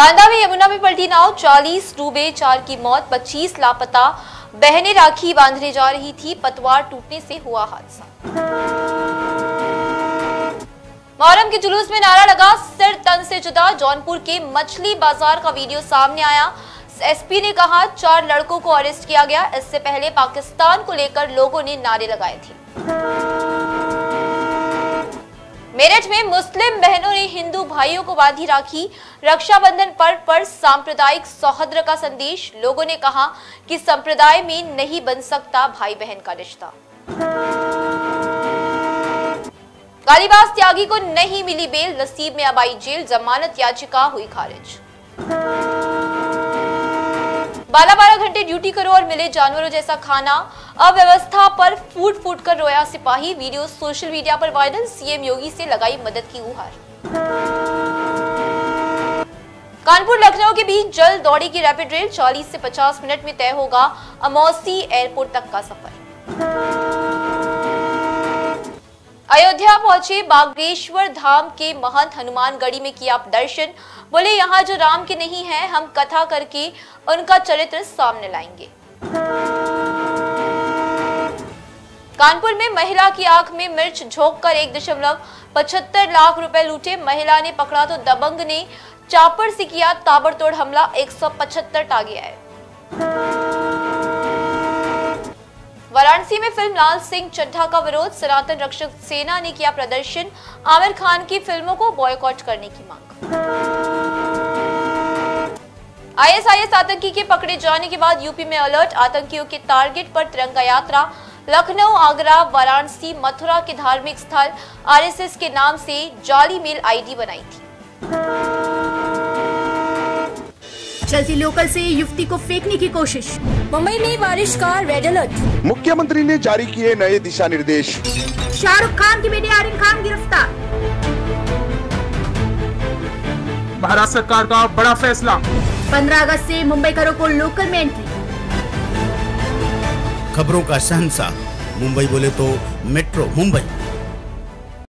कांदा में यमुना में पलटी नाव, 40 डूबे, 4 की मौत, 25 लापता। बहनें राखी बांधने जा रही थी, पतवार टूटने से हुआ हादसा। मुहर्रम के जुलूस में नारा लगा, सिर तन से जुदा। जौनपुर के मछली बाजार का वीडियो सामने आया। एसपी ने कहा 4 लड़कों को अरेस्ट किया गया। इससे पहले पाकिस्तान को लेकर लोगों ने नारे लगाए थे। मेरठ में मुस्लिम बहनों ने हिंदू भाइयों को बांधी राखी। रक्षाबंधन पर्व पर सांप्रदायिक सौहार्द का संदेश। लोगों ने कहा कि संप्रदाय में नहीं बन सकता भाई बहन का रिश्ता। गालीबाज त्यागी को नहीं मिली बेल, नसीब में अब आई जेल। जमानत याचिका हुई खारिज। 12-12 घंटे ड्यूटी करो और मिले जानवरों जैसा खाना। अव्यवस्था पर फूट कर रोया सिपाही। वीडियो सोशल मीडिया पर वायरल। सीएम योगी से लगाई मदद की गुहार। कानपुर लखनऊ के बीच जल्द दौड़ेगी रैपिड रेल। 40 से 50 मिनट में तय होगा अमौसी एयरपोर्ट तक का सफर। अयोध्या पहुंचे बागेश्वर धाम के महंत हनुमानगढ़ी में किया दर्शन। बोले यहाँ जो राम के नहीं है, हम कथा करके उनका चरित्र सामने लाएंगे। कानपुर में महिला की आंख में मिर्च झोंककर 1.75 लाख रुपए लूटे। महिला ने पकड़ा तो दबंग ने चापर से किया ताबड़तोड़ हमला। 175 टांगे आए। वाराणसी में फिल्म लाल सिंह चड्ढा का विरोध। सनातन रक्षक सेना ने किया प्रदर्शन। आमिर खान की फिल्मों को बॉयकॉट करने की मांग। आईएसआईएस आतंकी के पकड़े जाने के बाद यूपी में अलर्ट। आतंकियों के टारगेट पर तिरंगा यात्रा। लखनऊ, आगरा, वाराणसी, मथुरा के धार्मिक स्थल आरएसएस के नाम से जाली मेल आईडी बनाई थी। चलती लोकल से युवती को फेंकने की कोशिश। मुंबई में बारिश का रेड अलर्ट। मुख्यमंत्री ने जारी किए नए दिशा निर्देश। शाहरुख खान की बेटी आर्यन खान गिरफ्तार। महाराष्ट्र सरकार का बड़ा फैसला। 15 अगस्त से मुंबईकरों को लोकल में एंट्री। खबरों का शहंशाह मुंबई बोले तो मेट्रो मुंबई।